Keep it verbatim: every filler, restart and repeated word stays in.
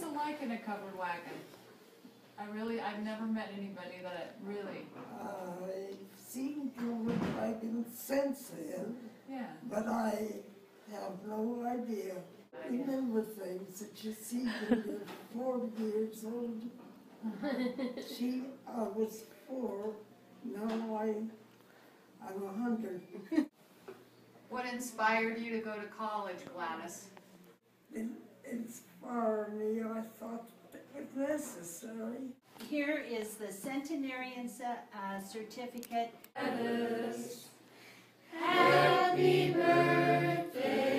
it like in a covered wagon? I really, I've never met anybody that really... I've seen covered wagons since then, Yeah. but I have no idea. Remember things that you see when you're forty years old. She, I was four, now I, I'm a hundred. What inspired you to go to college, Gladys? It inspired me. I thought it was necessary. Here is the centenarian uh, certificate. Happy birthday.